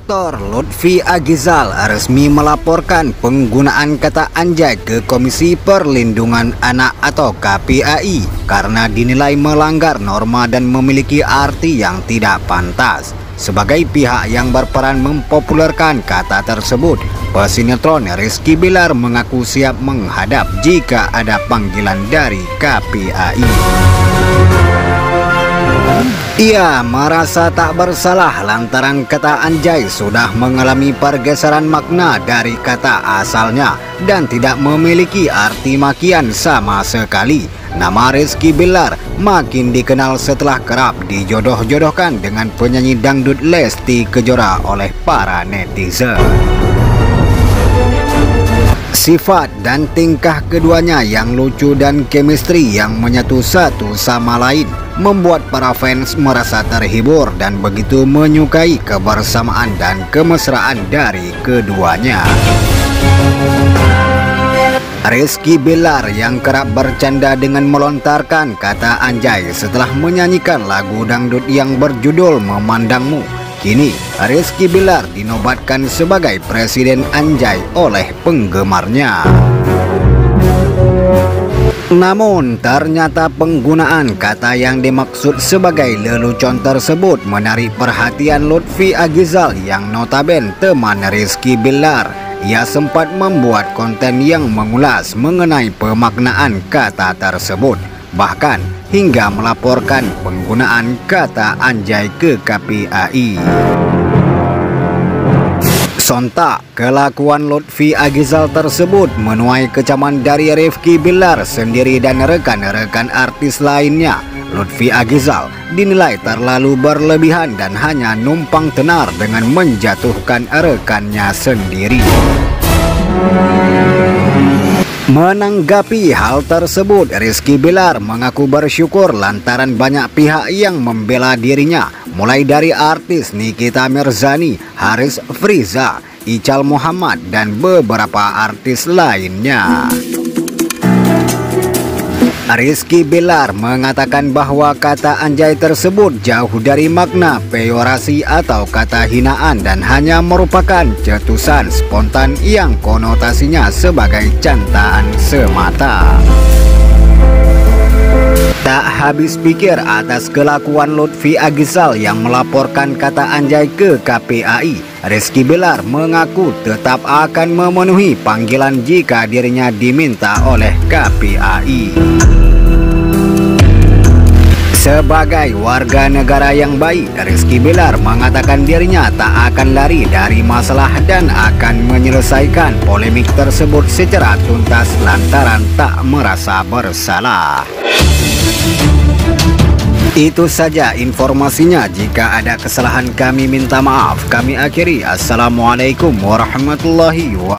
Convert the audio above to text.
Dr. Lutfi Agizal resmi melaporkan penggunaan kata anjay ke Komisi Perlindungan Anak atau KPAI karena dinilai melanggar norma dan memiliki arti yang tidak pantas. Sebagai pihak yang berperan mempopulerkan kata tersebut, pesinetron Rizky Bilar mengaku siap menghadap jika ada panggilan dari KPAI. Ia merasa tak bersalah lantaran kata anjay sudah mengalami pergeseran makna dari kata asalnya dan tidak memiliki arti makian sama sekali. Nama Rizky Bilar makin dikenal setelah kerap dijodoh-jodohkan dengan penyanyi dangdut Lesti Kejora oleh para netizen. Sifat dan tingkah keduanya yang lucu dan chemistry yang menyatu satu sama lain membuat para fans merasa terhibur dan begitu menyukai kebersamaan dan kemesraan dari keduanya. Rizky Bilar yang kerap bercanda dengan melontarkan kata anjay setelah menyanyikan lagu dangdut yang berjudul Memandangmu. Kini, Rizky Bilar dinobatkan sebagai Presiden Anjay oleh penggemarnya. Namun, ternyata penggunaan kata yang dimaksud sebagai lelucon tersebut menarik perhatian Lutfi Agizal yang notabene teman Rizky Bilar. Ia sempat membuat konten yang mengulas mengenai pemaknaan kata tersebut. Bahkan hingga melaporkan penggunaan kata anjay ke KPAI. Sontak, kelakuan Lutfi Agizal tersebut menuai kecaman dari Rizky Bilar sendiri dan rekan-rekan artis lainnya. Lutfi Agizal dinilai terlalu berlebihan dan hanya numpang tenar dengan menjatuhkan rekannya sendiri. Menanggapi hal tersebut, Rizky Bilar mengaku bersyukur lantaran banyak pihak yang membela dirinya, mulai dari artis Nikita Mirzani, Haris Friza, Ical Muhammad, dan beberapa artis lainnya. Rizky Bilar mengatakan bahwa kata anjay tersebut jauh dari makna peyorasi atau kata hinaan dan hanya merupakan cetusan spontan yang konotasinya sebagai cantaan semata. Tak habis pikir atas kelakuan Lutfi Agizal yang melaporkan kata anjay ke KPAI, Rizky Bilar mengaku tetap akan memenuhi panggilan jika dirinya diminta oleh KPAI. Sebagai warga negara yang baik, Rizky Bilar mengatakan dirinya tak akan lari dari masalah dan akan menyelesaikan polemik tersebut secara tuntas lantaran tak merasa bersalah. Itu saja informasinya. Jika ada kesalahan kami minta maaf. Kami akhiri. Assalamualaikum warahmatullahi wabarakatuh.